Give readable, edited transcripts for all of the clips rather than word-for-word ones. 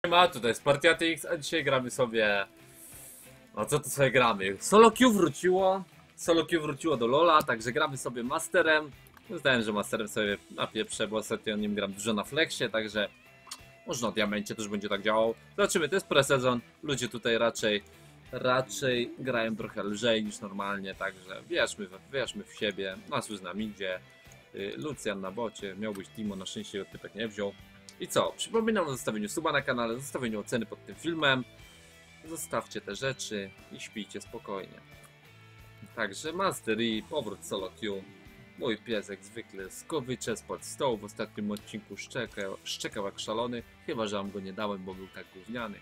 Ma tutaj Spartiatyx, a dzisiaj gramy sobie... A co to sobie gramy? Solo Q wróciło. Solo Q wróciło do LoL'a, także gramy sobie Masterem. Zdałem, że Masterem sobie napieprzę, bo ostatnio nim gram dużo na Flexie, także... Może na Diamencie też będzie tak działał. Zobaczymy, to jest pre-sezon. Ludzie tutaj raczej grają trochę lżej niż normalnie, także wierzmy w siebie. Nasus na midzie, Lucian na bocie, miał być Timo, na szczęście typek nie wziął. I co? Przypominam o zostawieniu suba na kanale, zostawieniu oceny pod tym filmem. Zostawcie te rzeczy i śpijcie spokojnie. Także Master i powrót Solo Q. Mój pies jak zwykle skowycze spod stołu. W ostatnim odcinku szczekał jak szalony. Chyba, że wam go nie dałem, bo był tak gówniany.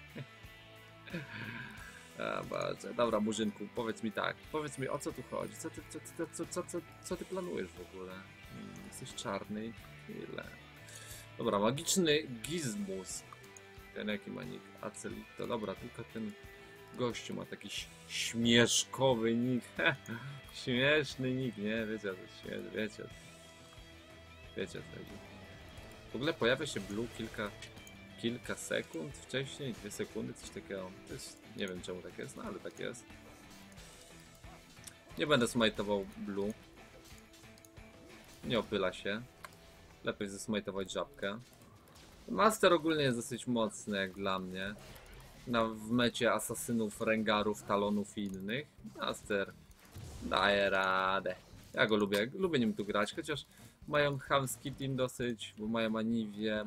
A, bardzo. Dobra, Murzynku, powiedz mi tak. Powiedz mi, o co tu chodzi? Co ty planujesz w ogóle? Jesteś czarny? Ile? Dobra, magiczny Gizmus. Ten jaki ma nick? Acelito. Dobra, tylko ten gościu ma taki śmieszkowy nick. Śmieszny nick, nie? Wiecie, wiecie. W ogóle pojawia się Blue kilka sekund wcześniej, 2 sekundy, coś takiego. To jest, nie wiem czemu tak jest, no ale tak jest. Nie będę smajtował Blue. Nie opyla się. Lepiej zesmajtować żabkę. Master ogólnie jest dosyć mocny jak dla mnie. W mecie asasynów, rengarów, talonów i innych. Master daje radę. Ja go lubię nim tu grać, chociaż mają chamski team dosyć, bo mają Aniwię,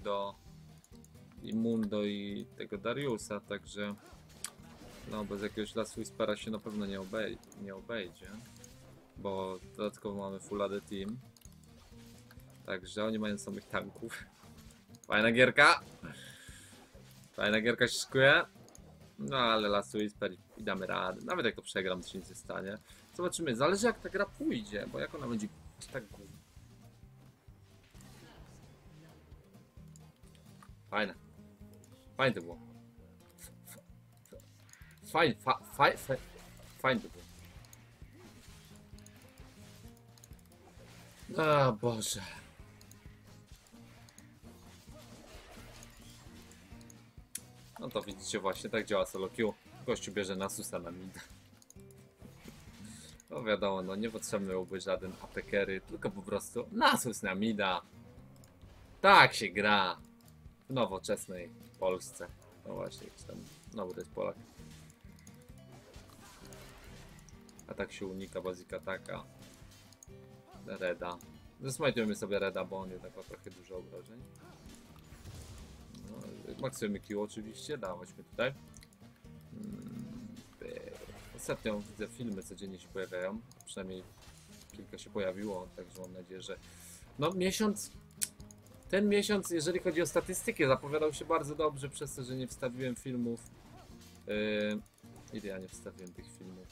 Mundo i tego Dariusa, także no bez jakiegoś Last Whispera się na pewno nie obejdzie, bo dodatkowo mamy full AD team, także oni mają samych tanków. Fajna gierka się szykuje, no ale Last Whisper i damy radę, nawet jak to przegram, to się nic nie stanie. Zobaczymy, zależy jak ta gra pójdzie, bo jak ona będzie tak gówno. Fajne to było. Fajne to było. O Boże. No to widzicie właśnie, tak działa Solo Q. Gościu bierze Nasusa na mid. No wiadomo, no nie potrzebny byłby żaden apekery, tylko po prostu Nasus na mida. Tak się gra w nowoczesnej Polsce. No właśnie, tam znowu to jest Polak. A tak się unika basic ataka. Reda. Zasmajtujemy sobie Reda, bo on jednak ma trochę dużo obrażeń. No, maksujemy Q oczywiście, dawać mi tutaj. Ostatnio widzę filmy, codziennie się pojawiają, przynajmniej kilka się pojawiło, także mam nadzieję, że no ten miesiąc, jeżeli chodzi o statystyki, zapowiadał się bardzo dobrze przez to, że nie wstawiłem filmów. Ile ja nie wstawiłem tych filmów?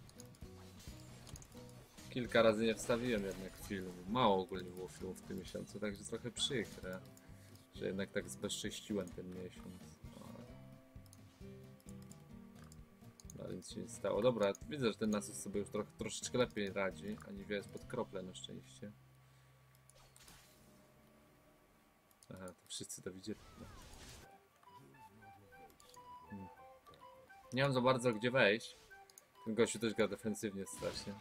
Kilka razy nie wstawiłem jednak filmu, mało ogólnie było filmów w tym miesiącu, także trochę przykre, że jednak tak zbezcześciłem ten miesiąc. Ale nic się nie stało. Dobra, widzę, że ten Nasus sobie już troszeczkę lepiej radzi. Aniwia jest pod krople na szczęście. Aha, to wszyscy to widzieli. Nie mam za bardzo gdzie wejść. Ten gościu też gra defensywnie strasznie.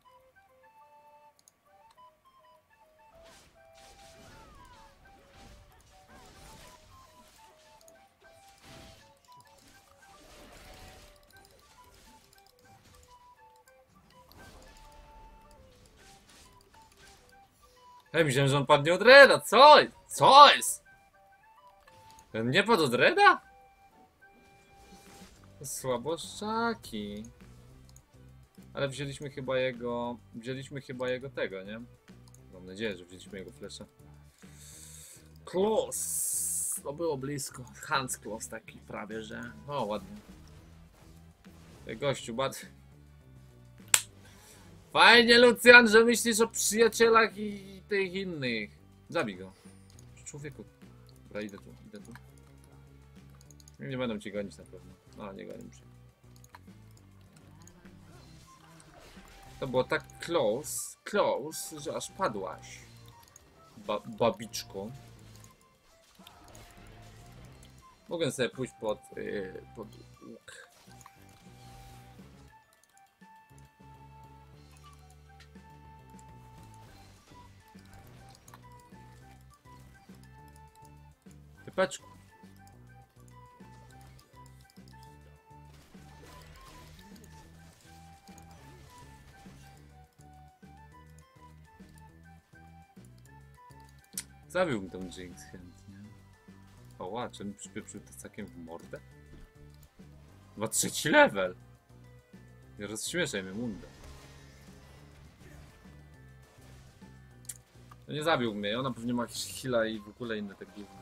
Hej, myślałem, że on padnie od Reda. Co jest? On nie padł od Reda? Słaboszczaki. Ale wzięliśmy chyba jego tego, nie? Mam nadzieję, że wzięliśmy jego flesza. Klos. To było blisko. Hans Klos taki prawie, że... O, ładnie. Gościu, fajnie, Lucian, że myślisz o przyjacielach i tych innych. Zabij go. Człowieku. Dobra, idę tu. Nie będą cię gonić na pewno. No, nie gonią się. To było tak close, że aż padłaś. Babiczko. Mogę sobie pójść pod łuk. Typeczku. Zabiłbym tą Jinx chętnie. Oła, czy mi przypieprzył tacakiem w mordę? Ma 3. level. Nie rozśmieszaj mnie, mundę. No nie zabił mnie, ona pewnie ma jakieś heala i w ogóle inne te gówno.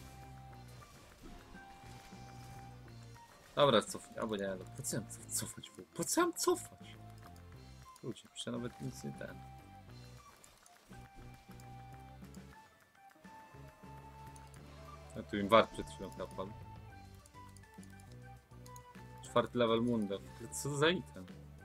Dobra, cofnij, albo nie, no po co mam cofać? Po co mam cofać? Ludzie, przecież nawet nic nie ten. A tu im wart przed chwilą kapał. 4. level Munda. Co za item?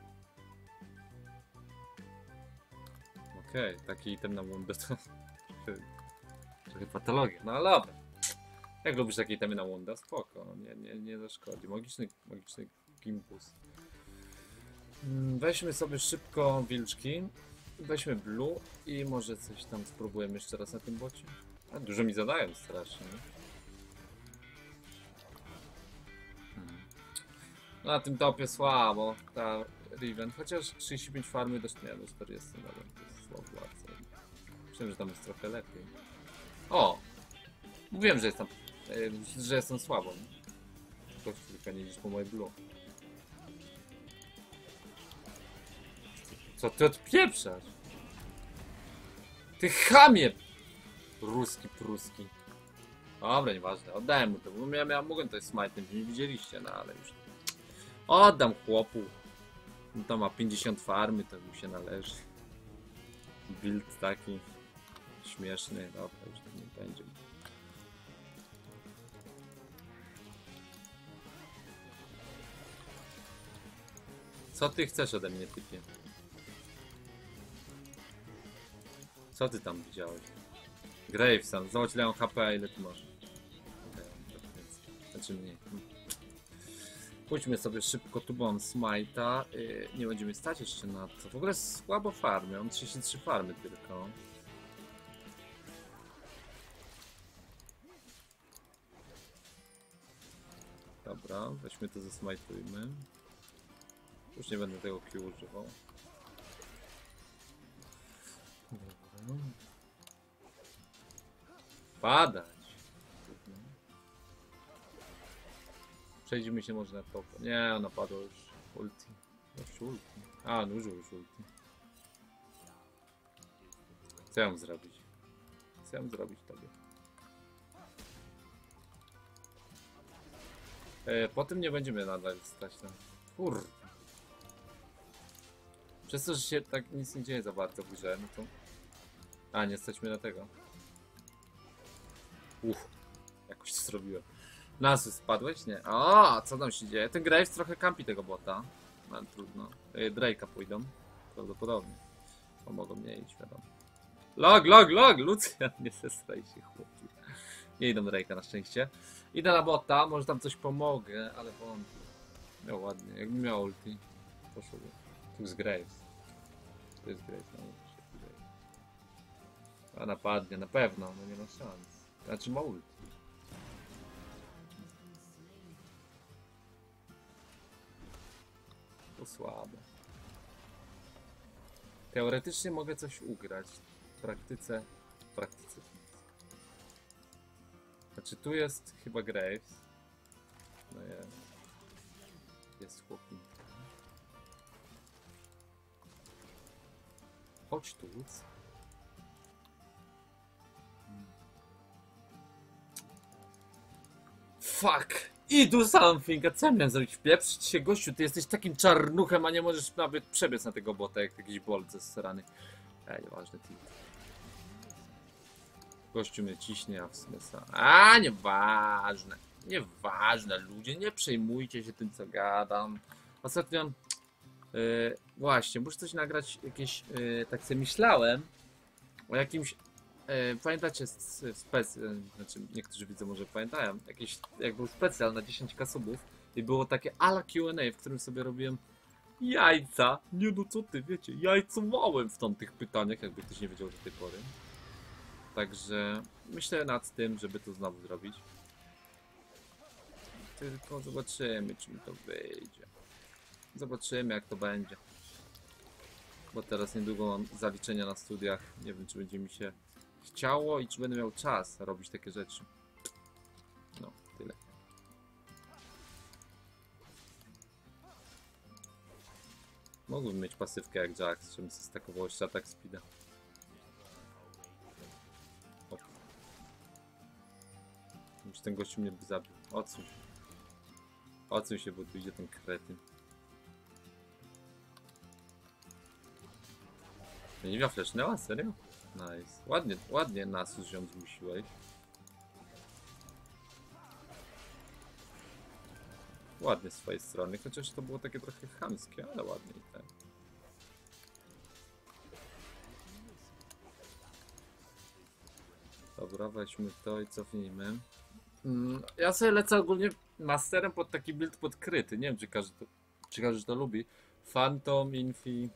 Okej, taki item na Mundę to trochę patologia. No ale dobra. Jak lubisz takie itemy na Munda? Spoko, no nie zaszkodzi. Magiczny gimbus. Weźmy sobie szybko wilczki. Weźmy blue i może coś tam spróbujemy jeszcze raz na tym bocie. A, dużo mi zadają strasznie. No na tym topie słabo, ta Riven, chociaż 35 farmy dość nie, do 40 nawet, to jest słabo bardzo. Myślałem, że tam jest trochę lepiej. O! Mówiłem, że jestem słabo. Ktoś tylko nie idziesz po moje blue. Co ty odpieprzasz? Ty chamie! Ruski, pruski. Dobra, nieważne, oddałem mu to, bo mogłem to smite, nie widzieliście, no ale już. Oddam chłopu. No to ma 50 farmy, to mu się należy. Build taki śmieszny, dobra, już tak nie będzie. Co ty chcesz ode mnie, typie? Co ty tam widziałeś? Gravesan, zobacz ile mam HP, ile ty masz. Znaczy mniej. Pójdźmy sobie szybko, tu mam smite'a. Nie będziemy stać jeszcze na to. W ogóle słabo farmy, mam 33 farmy tylko. Dobra, weźmy to, zasmajtujmy. Już nie będę tego Q używał. Dobra. Padać. Przejdźmy się może na top. Nie, ona padła już ulti. Już ulti. A, no użył już ulti. Co ja mam zrobić? Co ja mam zrobić tobie? Potem nie będziemy nadal stać tam. Kurde. Przez to, że się tak nic nie dzieje za bardzo w grze, no to... A, nie stać na tego. Jakoś to zrobiłem. Nasu spadłeś? Nie. O, co tam się dzieje? Ten Graves trochę kampi tego bota. No, trudno. Drake'a pójdą. Prawdopodobnie. Pomogą mnie iść, wiadomo. Log! Lucian, nie zestraj się, chłopcy. Nie idą Drake'a na szczęście. Idę na bota, może tam coś pomogę, ale wątpię. Miał ładnie, jakbym miał ulti. Poszłoby. Tu jest Graves. Tu jest Graves, no. A napadnie, na pewno, no nie ma szans. Znaczy ma ulti. To słabe. Teoretycznie mogę coś ugrać. W praktyce nic. Znaczy tu jest chyba Graves. No jest chłopnik. Chodź tu. Fuck! I do something! A co miałem zrobić? Wpieprzyć się, gościu, ty jesteś takim czarnuchem, a nie możesz nawet przebiec na tego bota, jak jakiś bolt ze strony. Nieważne, ty. Gościu mnie ciśnie, a w sumie nieważne. Nieważne, ludzie, nie przejmujcie się tym, co gadam. Ostatnio... właśnie, muszę coś nagrać, jakieś... tak sobie myślałem o jakimś Pamiętacie znaczy niektórzy widzą może pamiętają, jakiś, jak był specjal na 10 subów i było takie ala Q&A, w którym sobie robiłem jajca. Nie no co ty, wiecie, jajcowałem w tamtych pytaniach, jakby ktoś nie wiedział do tej pory. Także myślę nad tym, żeby to znowu zrobić. Tylko zobaczymy, czy mi to wyjdzie. Zobaczymy, jak to będzie. Bo teraz niedługo mam zaliczenia na studiach. Nie wiem, czy będzie mi się chciało i czy będę miał czas robić takie rzeczy. No, tyle. Mógłbym mieć pasywkę jak Jax, żebym się stakował jeszcze atak speeda. Hop. Już ten gościu mnie by zabił. Odsuń się. Odsuń się, bo tu idzie ten kretyn. Niewia flashnęła? Serio? Nice. Ładnie, ładnie Nasus ją zmusiłeś. Ładnie z swojej strony, chociaż to było takie trochę chamskie, ale ładnie i tak. Dobra, weźmy to i cofnijmy. Ja sobie lecę ogólnie masterem pod taki build podkryty. Nie wiem, czy każdy to lubi. Phantom, Infi.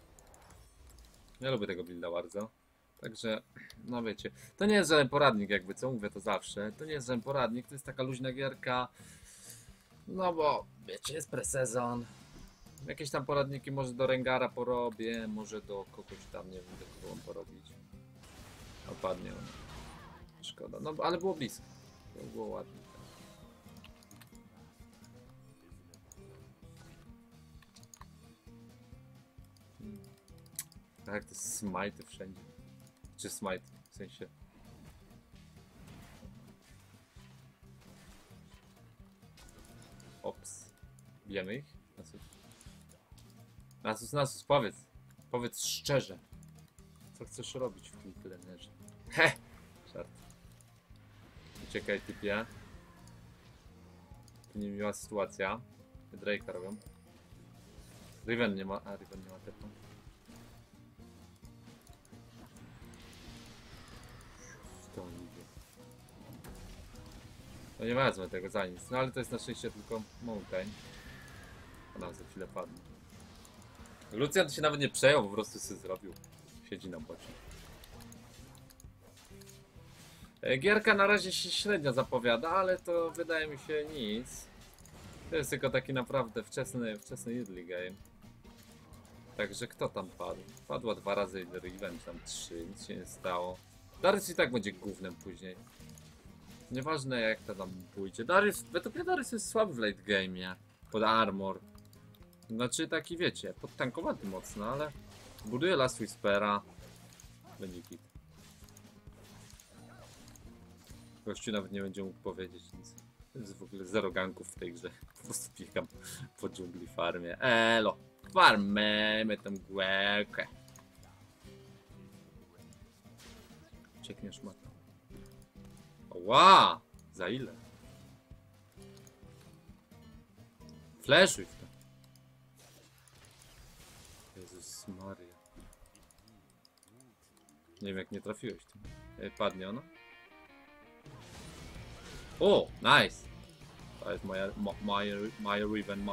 Ja lubię tego builda bardzo. Także, no wiecie, to nie jest żaden poradnik jakby, co mówię to zawsze. To nie jest żaden poradnik, to jest taka luźna gierka. No bo, wiecie, jest presezon. Jakieś tam poradniki może do Rengara porobię, może do kogoś tam, nie wiem, do kogo mam porobić. Opadnie on. Szkoda, no ale było blisko. To było ładnie. Tak, to jest smite wszędzie. Czy smite, w sensie. Ops. Bijemy ich? Nasus, powiedz. Powiedz szczerze. Co chcesz robić w tym plenerze? He! Żart. Uciekaj, typie. To niemiła sytuacja. Drake'a robią. Riven nie ma. A, Riven nie ma tepa. To idzie. No nie wezmę tego za nic. No ale to jest na szczęście tylko mountain. Ona za chwilę padnie. Lucian się nawet nie przejął, po prostu sobie zrobił. Siedzi na bocie. Gierka na razie się średnio zapowiada, ale to wydaje mi się nic. To jest tylko taki naprawdę wczesny early game. Także kto tam padł? Padła 2 razy Riven, tam 3, nic się nie stało. Darius i tak będzie gównem później. Nieważne jak to tam pójdzie. Darius, według mnie Darius jest słaby w late game'ie. Pod armor. Znaczy taki wiecie, podtankowaty mocno, ale buduje Last Whispera. Będzie kit. Gościu nawet nie będzie mógł powiedzieć nic. To jest w ogóle zero ganków w tej grze. Po prostu pikam po dżungli farmie. Elo! Farmemy tą głękę. Uciekniesz matą. Ła! Za ile? Flashuj w to. Jezus Maria. Nie wiem jak nie trafiłeś tym. Padnie ona? O! Nice! To jest moja Riven.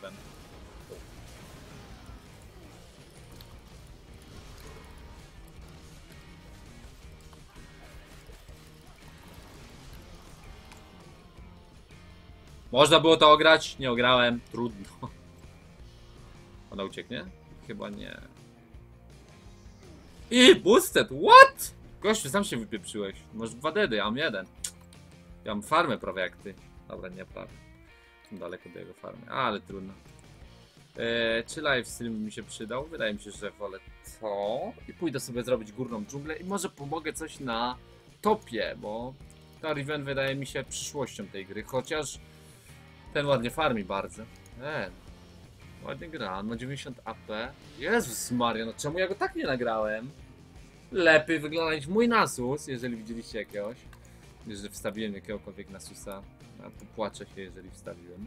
Można było to ograć, nie ograłem, trudno. Ona ucieknie? Chyba nie. I boosted, what? Gościu, sam się wypieprzyłeś. Masz 2 dedy, ja mam 1. Ja mam farmę prawie jak ty. Dobra, nie prawie. Jestem daleko do jego farmy, ale trudno. Czy live stream mi się przydał? Wydaje mi się, że wolę to. I pójdę sobie zrobić górną dżunglę i może pomogę coś na topie, bo ta Riven wydaje mi się przyszłością tej gry, chociaż ten ładnie farmi bardzo. Ładnie gra, on ma 90 AP. Jezus Maria, no czemu ja go tak nie nagrałem? Lepiej wygląda niż mój Nasus, jeżeli widzieliście jakiegoś. Jeżeli wstawiłem jakiegokolwiek Nasusa. A popłaczę się, jeżeli wstawiłem.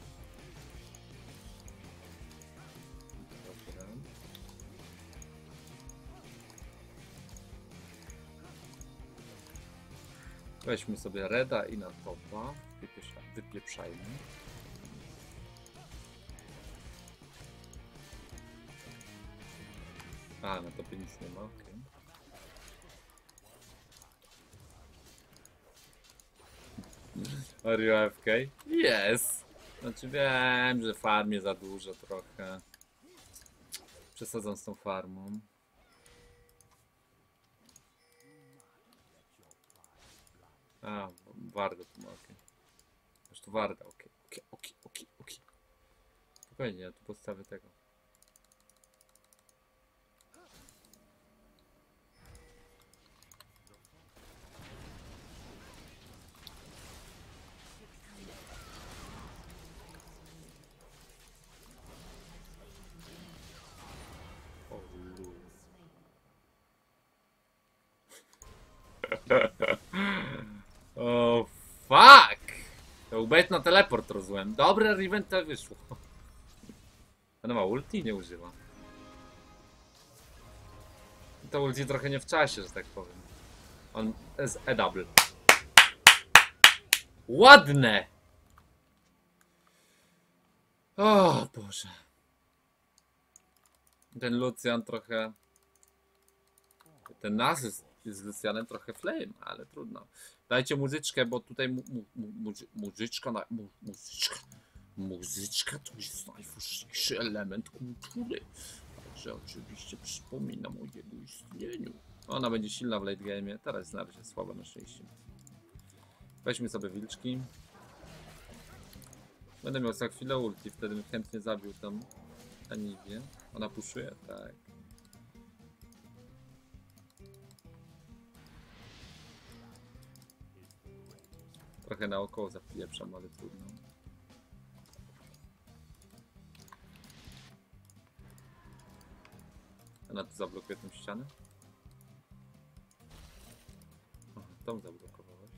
Dobra. Weźmy sobie Reda i na topa. Wypieprzajmy. A, na topie nic nie ma, okej. Are you AFK? Yes! Znaczy wiem, że farmie za dużo trochę. Przesadzam z tą farmą. A, Warda tu ma, okej. Aż tu Warda, okej. Spokojnie, ja tu postawię tego. O fuck! To ubejt na teleport rozumiem. Dobre Riven to wyszło. Ona ma ulti? Nie używa. To ulti trochę nie w czasie, że tak powiem. On jest E-double. Ładne! O Boże. Ten Lucian trochę... Ten nas jest z Lucianem trochę flame, ale trudno. Dajcie muzyczkę, bo tutaj muzyczka to jest najważniejszy element kultury. Także oczywiście przypominam o jego istnieniu. Ona będzie silna w late game. Teraz na razie słaba na szczęście. Weźmy sobie wilczki. Będę miał za chwilę ulti, wtedy bym chętnie zabił tam Aniwię. Ona puszuje? Tak. Trochę naokoło zapieprzam, ale trudno. Ona tu zablokuje tę ścianę? Aha, tą zablokowałaś.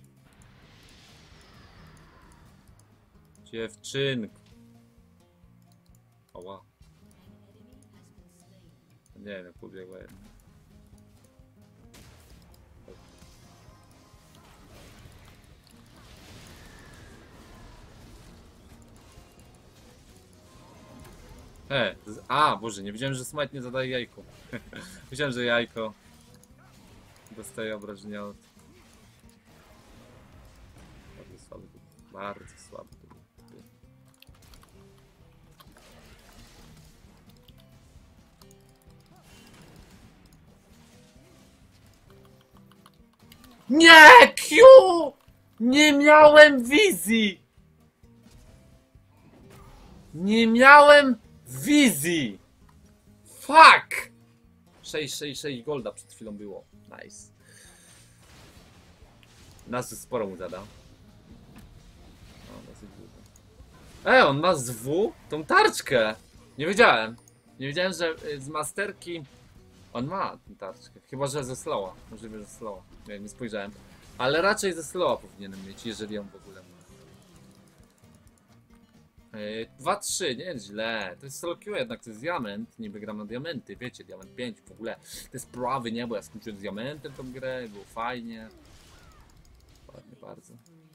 Dziewczynko. Oła. Nie wiem, jak pobiegła jedna. A, Boże, nie wiedziałem, że smite nie zadaje jajko. Myślałem, że jajko dostaje obrażenia od... Bardzo słaby to był. Bardzo słaby to był. Nie! Q! Nie miałem wizji! Nie miałem wizji! Fuck! 6 golda przed chwilą było. Nice. Nas sporo mu zada. O, dosyć długo. On ma z W tą tarczkę! Nie wiedziałem. Nie wiedziałem, że z masterki on ma tę tarczkę. Chyba, że ze slowa. Możliwe, że ze slowa. Nie spojrzałem. Ale raczej ze slowa powinienem mieć, jeżeli ją w ogóle ma. 2-3, nie źle. To jest solo queue jednak, to jest diament. Niby gram na diamenty, wiecie, diament 5 w ogóle. Te sprawy, nie? Bo ja skończyłem z diamentem tą grę, było fajnie. Ładnie bardzo.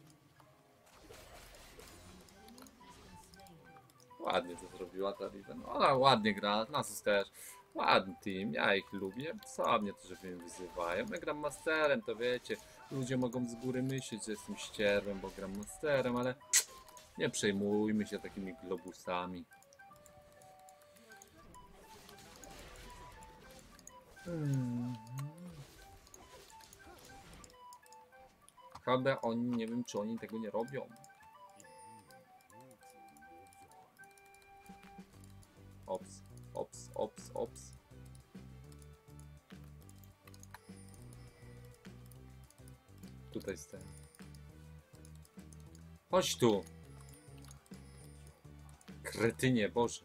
Ładnie to zrobiła ta Riven. Ona ładnie gra, Nasus też. Ładny team, ja ich lubię. Co mnie to, żeby mnie wyzywają? Ja gram masterem, to wiecie. Ludzie mogą z góry myśleć, że jestem ścierwem, bo gram masterem, ale nie przejmujmy się takimi globusami. Chyba oni, nie wiem, czy oni tego nie robią. Ops, ops, ops, ops. Tutaj jest ten. Chodź tu. Kretynie, Boże.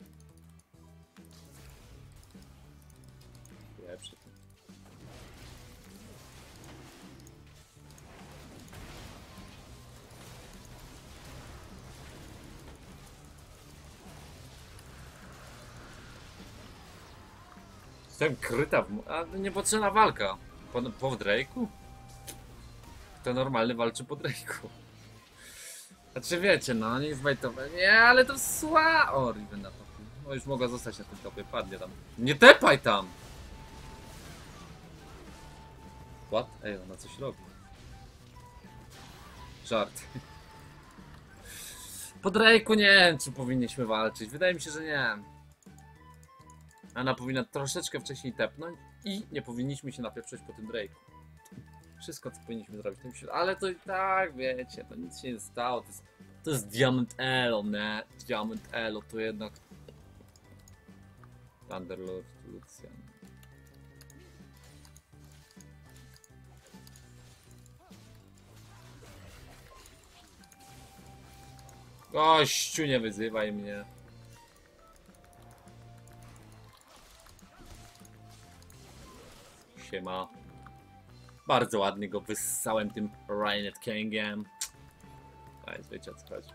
Lepszy to. Jestem kryta w... A niepotrzebna walka. Po Drake'u? Kto normalny walczy po Drake'u. Znaczy wiecie, no nie zbajtowe. Nie, ale to sła. O, Riven na topie. No już mogła zostać na tym topie, padnie tam. Nie tepaj tam! What? Ej, ona coś robi. Żart. Po Drake'u nie wiem, czy powinniśmy walczyć. Wydaje mi się, że nie. Ona powinna troszeczkę wcześniej tepnąć i nie powinniśmy się napieprzeć po tym Drake'u. Wszystko, co powinniśmy zrobić, ale to i tak, wiecie, to nic się nie stało. To jest Diamond Elo, nie? Diamond Elo to jednak... Thunderlord, Lucian. Gościu, nie wyzywaj mnie. Siema. Bardzo ładnie go wyssałem tym Rainet Kingiem. A jest, wiecie o co chodzi.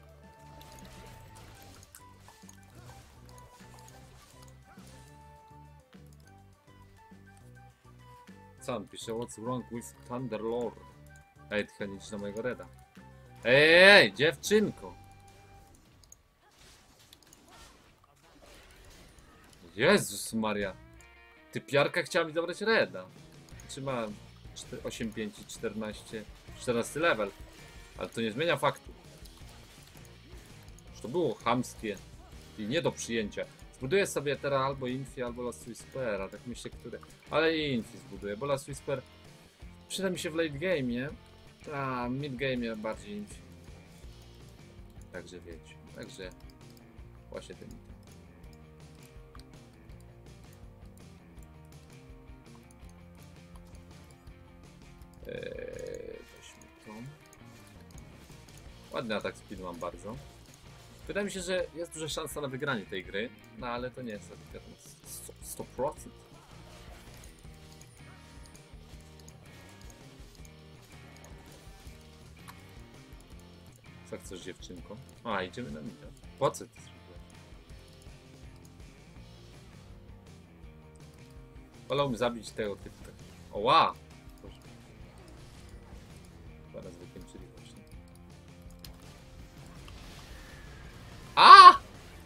Co on pisze? What's wrong with Thunderlord? Ej, ty nie na mojego reda. Ej, dziewczynko! Jezus Maria. Ty piarka chciała mi zabrać reda. Czy ma 8-5 i 14 level. Ale to nie zmienia faktu. Że to było chamskie i nie do przyjęcia. Zbuduję sobie teraz albo Infi, albo Last Whisper, tak myślę, które... Ale i Infi zbuduję, bo Last Whisper przyda mi się w late game, a mid game bardziej Infi. Także wiecie, także właśnie ten. Weźmy to. Ładny atak speed mam bardzo. Wydaje mi się, że jest duża szansa na wygranie tej gry, no ale to nie jest 100%. Co chcesz, dziewczynko? A, idziemy na mida. Po co ty zrobiłeś? Wolałbym zabić tego typu. Oła! Zaraz wykończyli właśnie. A!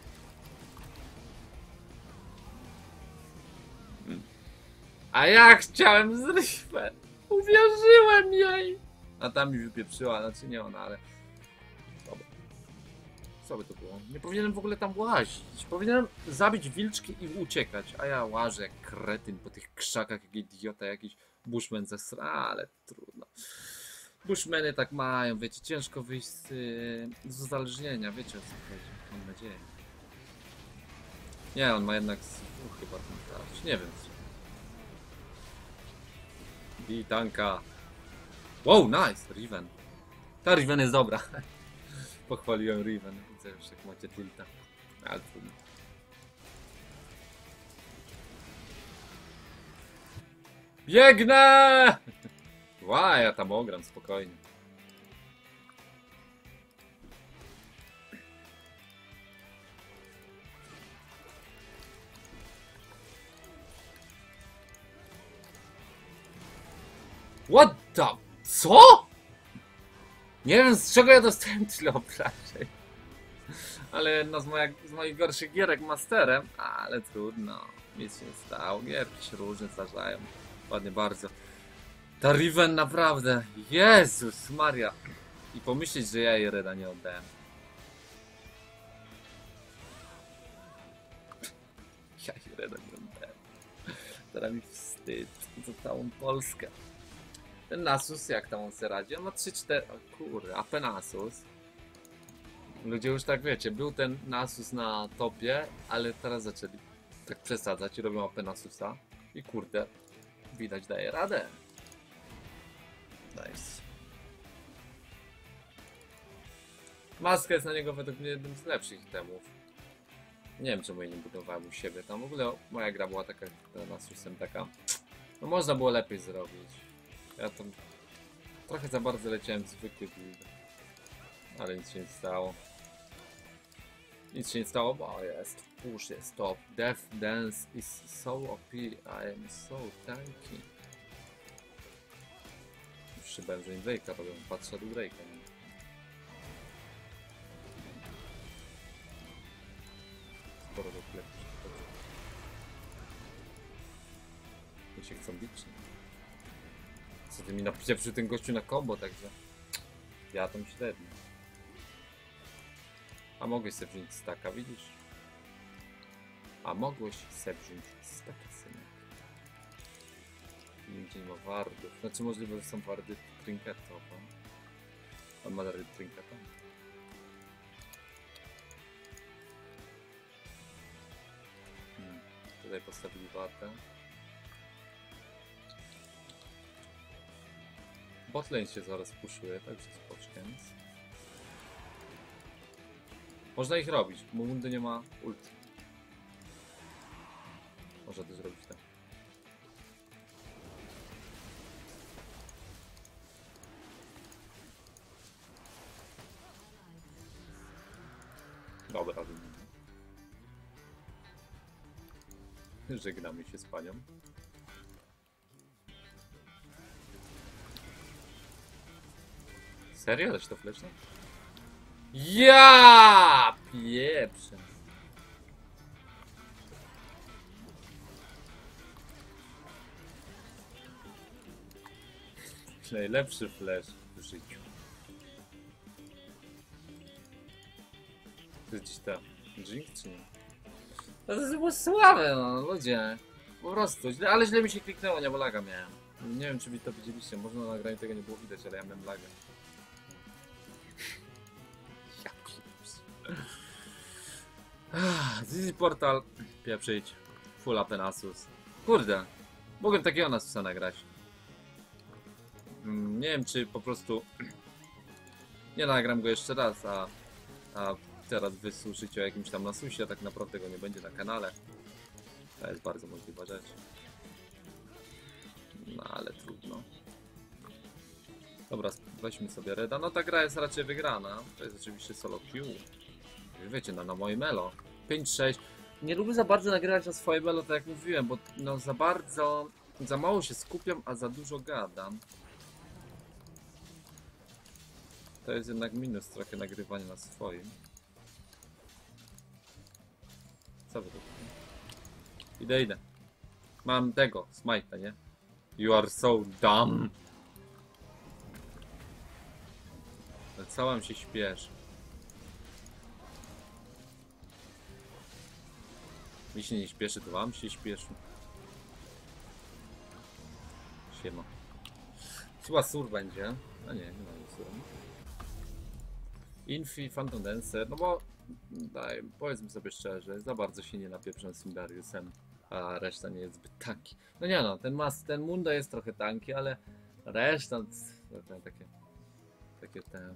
A ja chciałem z Riven. Uwierzyłem jej! A tam mi wypieprzyła, znaczy nie ona, ale... Dobra. Co by to było? Nie powinienem w ogóle tam łazić. Powinienem zabić wilczki i uciekać. A ja łażę jak kretyn po tych krzakach, jak idiota, jakiś bushman ze sra, ale trudno. Bushmeny tak mają, wiecie, ciężko wyjść z uzależnienia, wiecie o co chodzi, mam nadzieję. Nie, on ma jednak chyba ten tarcz, nie wiem co. Witanka. Wow, nice, Riven. Ta Riven jest dobra. Pochwaliłem Riven, widzę już jak macie tilta. Ale trudno. Biegnę! Ła, ja tam ogram spokojnie. What the... Co? Nie wiem, z czego ja dostałem tyle obrażeń. Ale jedna z moich gorszych gierek masterem, ale trudno. Nic się nie stało. Gierki się różne zdarzają. Ładnie bardzo. Ta Riven naprawdę. Jezus Maria. I pomyśleć, że ja jej reda nie oddałem. Ja jej reda nie oddałem. Teraz mi wstyd za całą Polskę. Ten Nasus, jak tam on sobie radzi? On ma 3-4... O kurde, AP Nasus. Ludzie już tak wiecie, był ten Nasus na topie, ale teraz zaczęli tak przesadzać i robią AP Nasusa. I kurde, widać daje radę. Nice. Maska jest na niego według mnie jednym z lepszych itemów. Nie wiem czemu jej nie budowałem u siebie. Tam w ogóle moja gra była taka Nasusem taka. No można było lepiej zrobić. Ja tam trochę za bardzo leciałem zwykły build. Ale nic się nie stało. Nic się nie stało, bo jest push, jest top. Death Dance is so OP. I am so tanky. dostrzybałem, że im Drake'a robią. Patrzę do Drake'a, nie? Sporo do klepu. To się chcą bić, nie? Co ty mi napisze przy tym gościu na combo, także... Ja tam średnio. A mogłeś sobie wziąć staka, widzisz? A mogłeś sobie wziąć staka, synek. Nigdzie nie ma wardów. Znaczy możliwe, że są wardy trinketowe. On ma wardy trinketowe. Tutaj postawili wartę. Botlane się zaraz puszuje, także spoczkiem. Można ich robić, bo Mundy nie ma ult. Można to zrobić tak. Dobra, żegnamy się z panią. Serio? Dać to fleszne? Ja pieprzę. Najlepszy flash w życiu. To jest gdzieś tam Jinx czy nie? No to było słabe, no ludzie. Po prostu, ale źle mi się kliknęło, nie, bo laga miałem. Nie wiem, czy wy to widzieliście, może na nagraniu tego nie było widać, ale ja miałem laga. Ja Zizi Portal, pieprzyć, full AP Nasus. Kurde, mogłem takiego Nasusa nagrać. Nie wiem, czy po prostu nie nagram go jeszcze raz, a teraz wysłużyć o jakimś tam Nasusie, tak naprawdę go nie będzie na kanale. To jest bardzo możliwa rzecz. No ale trudno. Dobra, weźmy sobie Reda. No ta gra jest raczej wygrana. To jest oczywiście solo queue. Wiecie, no na moim elo. 5-6. Nie lubię za bardzo nagrywać na swoje elo, tak jak mówiłem, bo no za mało się skupiam, a za dużo gadam. To jest jednak minus trochę nagrywania na swoim. Co wy tu? Idę. Mam tego, smite'a, nie? You are so dumb. Ale co wam się śpieszy? Mi się nie śpieszy, to wam się śpieszy. Siema. Chyba sur będzie. A nie ma sur. Infi, Phantom Dancer, no bo daj, powiedzmy sobie szczerze, za bardzo się nie napieprzam z Sindariusem, a reszta nie jest zbyt tanki. No nie no, ten Mundo jest trochę tanki, ale reszta takie te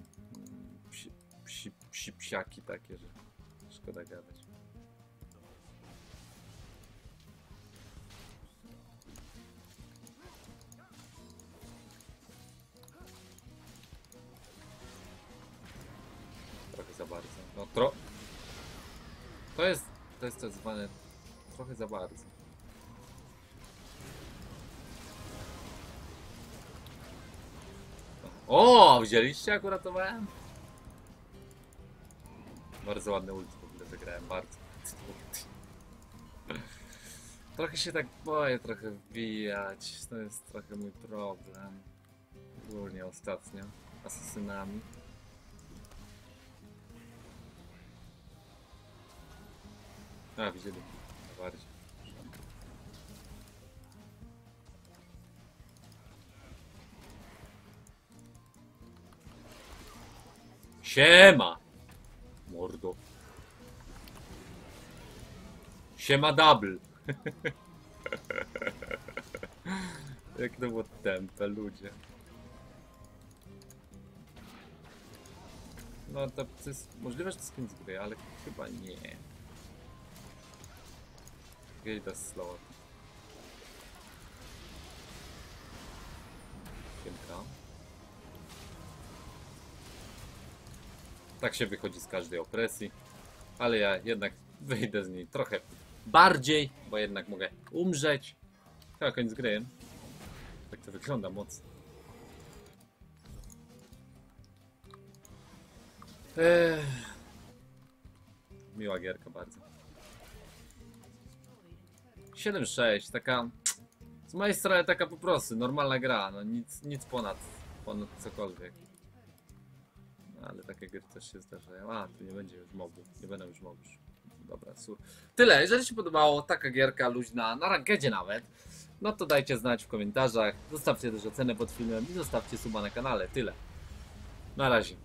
psiaki takie, że szkoda gadać. Trochę za bardzo. No to jest tak zwane trochę za bardzo. O, wzięliście? Jak uratowałem? Bardzo ładny ult w ogóle zagrałem, bardzo. Trochę się tak boję trochę wbijać, to jest trochę mój problem. Ogólnie ostatnio, asasynami. A, widzieli bardziej. Siema! Mordo. Siema double. Jak to było tempe, ludzie. No to jest możliwe, że to jest koniec gry, ale chyba nie. Gate slow. Siemka. Tak się wychodzi z każdej opresji, ale ja jednak wyjdę z niej trochę bardziej, bo jednak mogę umrzeć. Chyba koniec gry. Tak to wygląda mocno. Miła gierka bardzo. 7-6, taka z mojej strony taka po prostu normalna gra, no nic ponad cokolwiek. No, ale takie gry też się zdarzają. A, tu nie będzie już mobów, nie będą już mobów. Dobra, sur. Tyle, jeżeli się podobało, taka gierka luźna, na rankedzie nawet, no to dajcie znać w komentarzach, zostawcie też ocenę pod filmem i zostawcie suba na kanale. Tyle. Na razie.